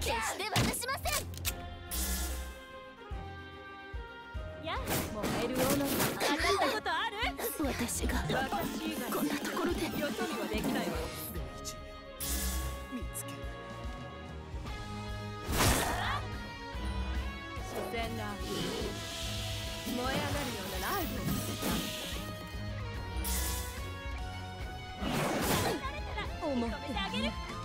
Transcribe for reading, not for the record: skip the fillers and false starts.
して渡しません。 やあ、燃える斧に当たったことある？ 私がこんなところでよそ見はできないわ。 見つけ自然な燃え上がるようなライブを見せた。慣れたら認めてあげる。